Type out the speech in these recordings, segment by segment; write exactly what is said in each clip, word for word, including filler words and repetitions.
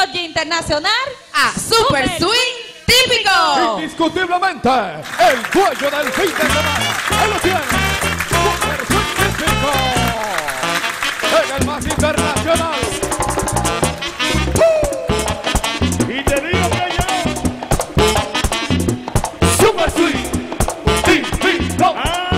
Georgia Internacional a Super Swing Típico. Indiscutiblemente, el dueño del fin de semana. Ahí lo tiene. Super Swing Típico. En el más internacional. Uh. Y te digo que yo. Super Swing Típico.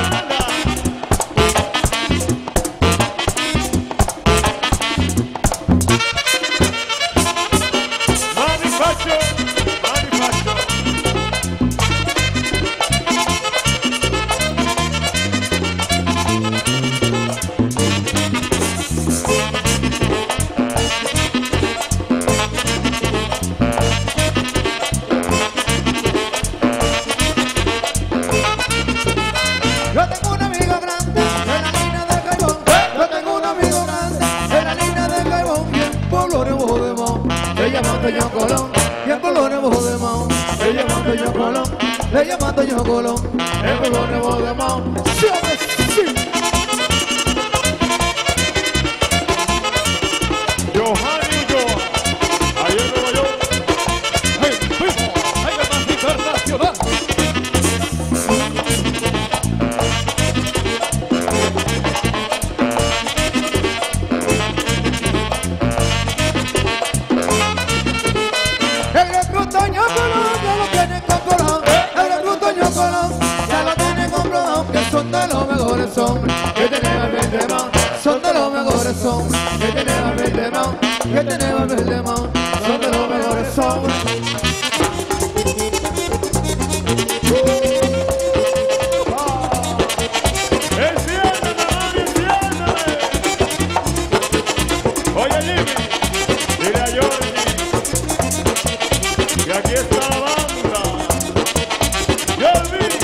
Yo Colón, y el Colón es Bojo de Mao. Le llamando yo Colón, le llamando yo Colón, el Colón es Bojo de Mao. ¡Sí, sí! Johanny, ahí en Nueva York, en vivo, en el más internacional. Son de los mejores son que tenemos el Bildemán, son de los mejores son que tenemos el Bildemán, que tenemos el Bildemán, son de los mejores son. ¡Enciéndeme, mami, enciéndeme! Oye, Jimmy, dile a Jordi que aquí está la banda. Jordi.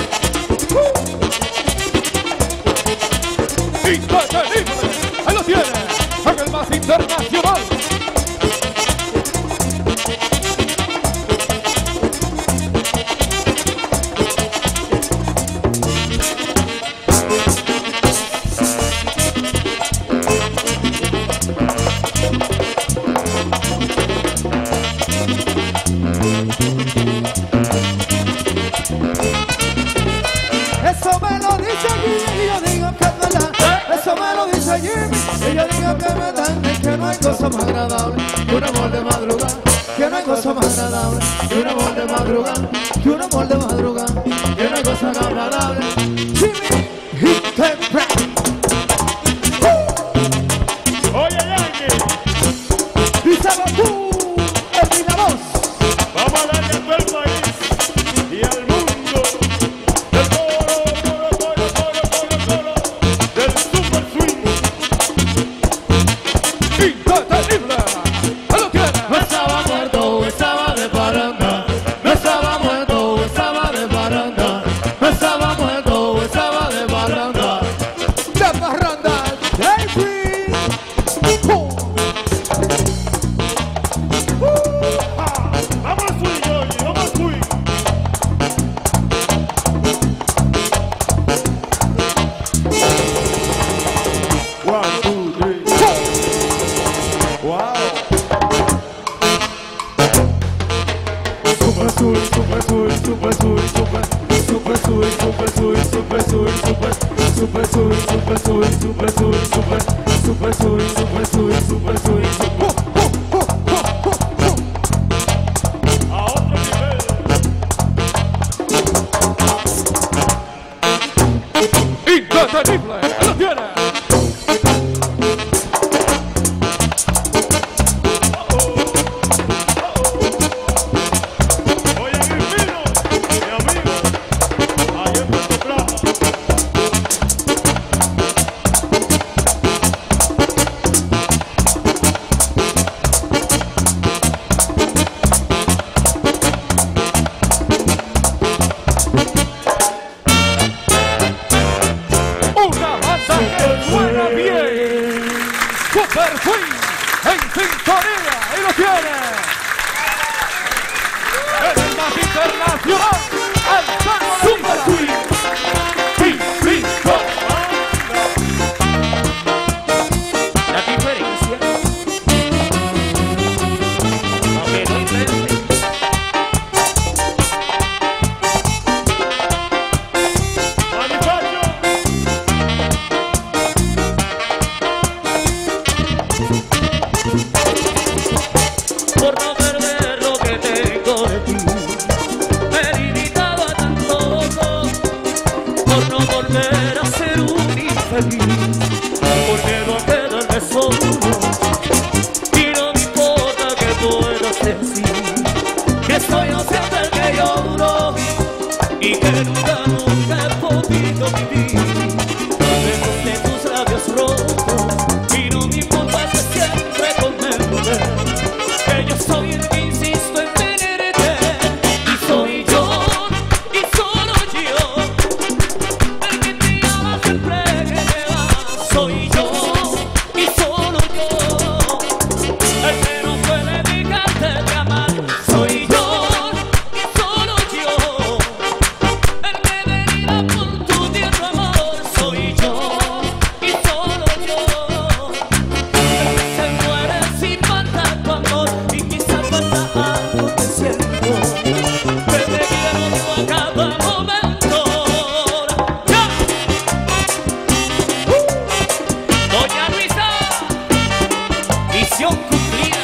Increíble, ahí lo tiene, en el más internacional. Eso me lo dice Jimmy y yo digo que es verdad. Eso me lo dice Jimmy y yo digo que es verdad. Es que no hay cosa más agradable que un amor de madrugada. Que no hay cosa más agradable que un amor de madrugada. Que un amor de madrugada. Que no hay cosa más agradable. Jimmy, hit the track. Oye, Yankee, Díselo tú, el Dinamos. vamos a darle a todo el país y al mundo del coro, coro, coro, coro, coro, coro, del Super Swing. Increíble, ahí lo tiene. No estaba muerto, estaba de parranda. No estaba muerto, estaba de parranda. No estaba muerto, estaba de parranda. De parranda, David. Ah, vamos al swing, Jordi, vamos al swing. One, two, three, four. Wow. Super swing, super swing, super swing, super super swing, super swing, super swing, super super swing, super swing, super swing, super super swing, super swing, super swing, super. A otro nivel. Increíble, ahí lo tiene. Oye, Agripino, mi amigo, ahí en Puerto Plata. Una por no perder lo que tengo de ti. Me limitaba tan poco por no volver a ser un infeliz, por miedo a quedarme solo. Y no me importa que puedas decir que soy yo siempre el que lloro y que nunca, nunca he podido vivir lejos de tus labios rojos. Y no me importa que siempre comente que yo soy el que insisto en tenerte. Y soy yo, y solo yo, el que te ama siempre que te va. Soy yo, y solo yo, el que no puede dejarte de amar. Soy yo, y solo yo, el que derriba por tu tierno amor. Soy yo, y solo yo, el que se muere sin falta tu amor. Y quizás falta algo que siento, que te quiero yo a cada momento. ¡Ya! Doña Luisa, misión cumplida.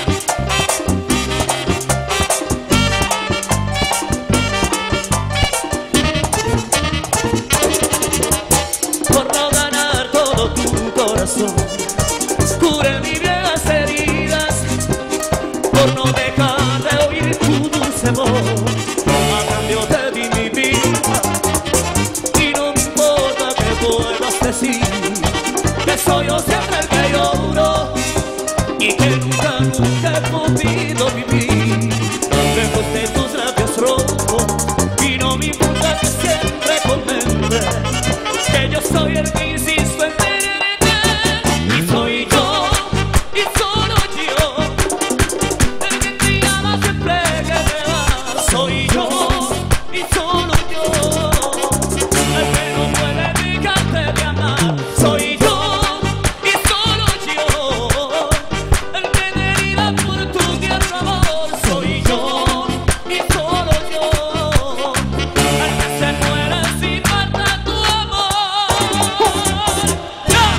Por no ganar todo tu corazón, curé mis viejas heridas, por no dejar de oír tu dulce voz. A cambio te di mi vida, y no me importa que puedas decir que soy yo siempre el que lloro y que nunca, nunca he podido vivir lejos de tus labios rojos. Y no me importa que siempre comente que yo soy el que insisto en tenerte. Y soy yo, y solo yo, el que te ama siempre que te va. Soy yo, y solo yo, el que no puede dejarte de amar. Soy yo, y solo yo, el que deriva por tu tierno amor. Soy yo, y solo yo, el que se muere sin falta tu amor. ¡Ya!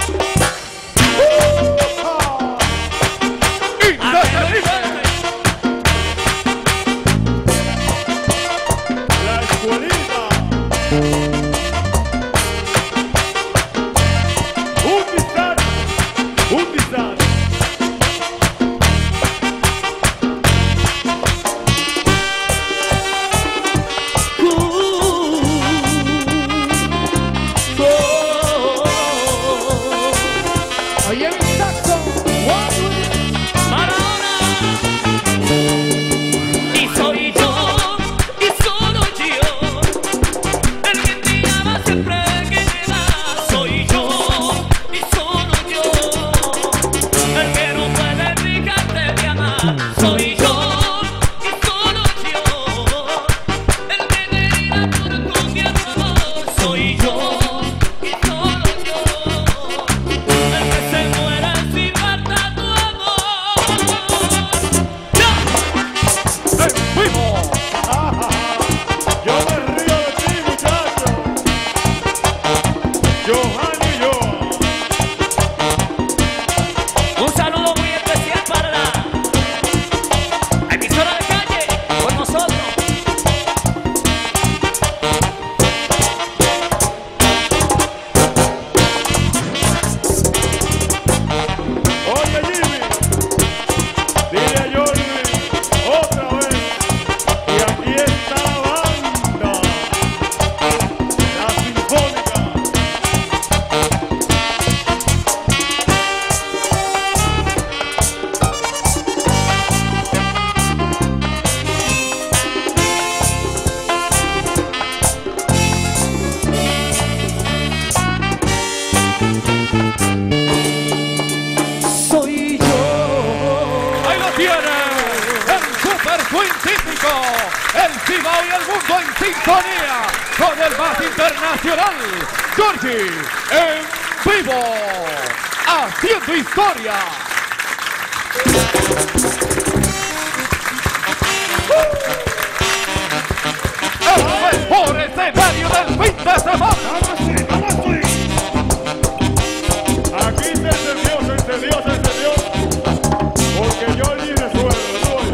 La escuelita. Un distante, un distante. Oye, mi saxo, one with Para ahora. Y soy yo, y solo yo, el que te ama siempre que te da. Soy yo, y solo yo, el que no puede dejarte de amar. Soy yo, y solo yo, el que te dirá por tu tierno amor. Soy yo, y solo yo, el que se muera sin falta tu amor. ¡Ya! ¡En vivo! Ajá. Yo me río de ti, muchacho. Johan y yo. Un saludo muy especial para la emisora de calle con nosotros. Oye, Jimmy, dile a Jordi otra vez. Y aquí está la banda, la Sinfónica. Soy yo. Ahí lo tienen, el Super Swing típico, el Cibao y el mundo en sintonía con el más internacional, Georgie, en vivo, haciendo historia. El mejor escenario del fin de semana. Aquí se entendió, se entendió, se entendió. Porque Jordi resuelve.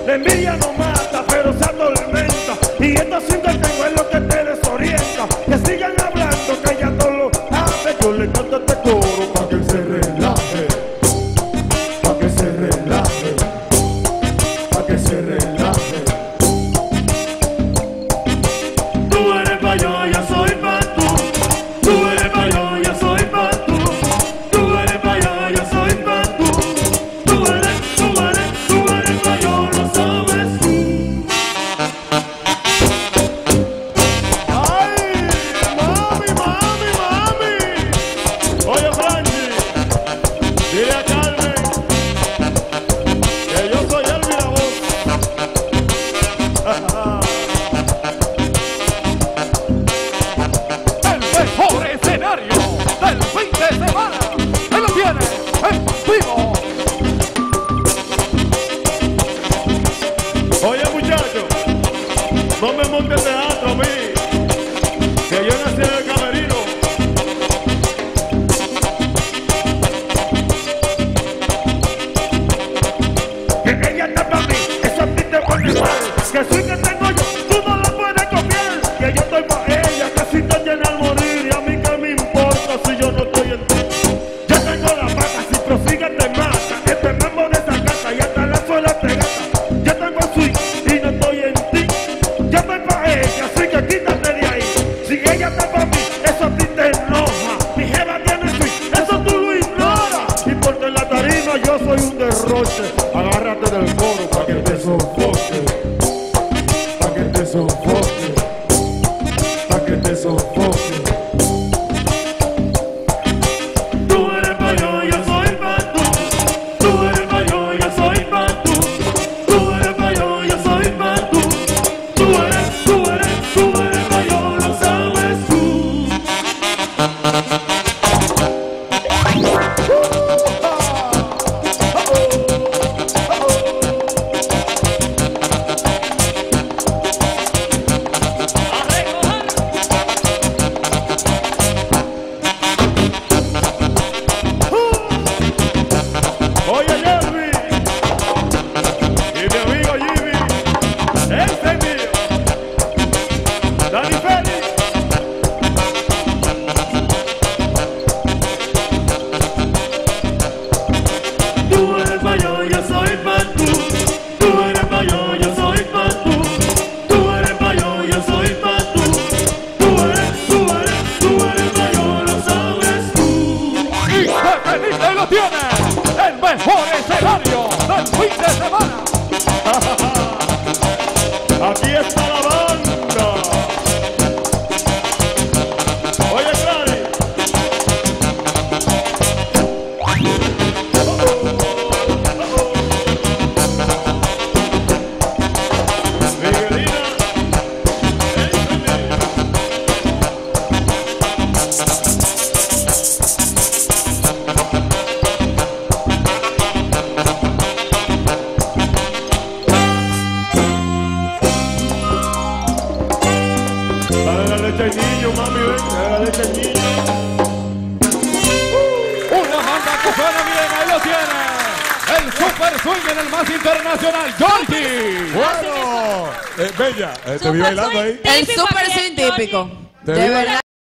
La envidia no mata, pero se atormenta. Y esto sin que tengo es lo que te desorienta. Que sigan hablando, que ya todo lo hace. Yo le canto este coro pa' que él se relaje, pa' que se relaje, pa' que se relaje. Tú eres pa' yo, yo soy pa' tú. Tú eres pa' yo, yo soy pa' tú. Tú eres pa' yo, yo soy pa' tú. Tú eres, tú eres, tú eres pa' yo, lo sabes tú. Ay, mami, mami, mami. Oye, Franchi, dile a Carmen que yo soy Elvi la voz. El mejor escenario del fin de semana. Él lo tiene en vivo. Oye, muchacho, no me montes teatro a mí, que yo nací en el camerino. Que ella está para mí, eso a ti te pone mal. Que soy que tengo yo, tú no lo puedes copiar. Que yo estoy para ella, que si te llena al morir. Y a mí que me importa si yo no estoy en ti. Yo tengo la vaca, si prosigue te mata. Este mambo de esa casa y hasta la suela te gasta. Yo tengo swing y no estoy en ti. Yo estoy para ella, así que quítate de ahí. Si ella está para mí, eso a ti te enoja. Mi jeva tiene swing, eso tú lo ignoras. Y porque en la tarima yo soy un derroche. Agárrate del coro pa' que te sofoque, pa' que te sofoque, pa' que te sofoque. Tú eres pa' yo, yo soy pa' tú. Tú eres pa' yo, yo soy pa' tú. Tú eres pa' yo, yo soy pa' tú. Tú eres, tú eres, tú eres pa' yo, lo sabes tú. Oye, Jerry y mi amigo Jimmy, este es mío, Dani Félix. Tú eres pa' yo, yo soy pa' tú. Tú eres pa' yo, yo soy pa' tú. Tú eres pa' yo, yo soy pa' tú. Tú eres, tú eres, tú eres pa' yo, lo sabes tú. Y Felipe lo tiene. El mejor escenario del fin de semana. Aquí está la banda. Oye, Clary. Miguelina. Dale la leche al niño, mami, ven, dale la leche al niño. Una banda que suena bien, ahí lo tiene. El super swing en el más internacional, Georgie. Bueno, eh, Bella, eh, te vi Super bailando swing ahí. El super swing típico. Te De vi verdad.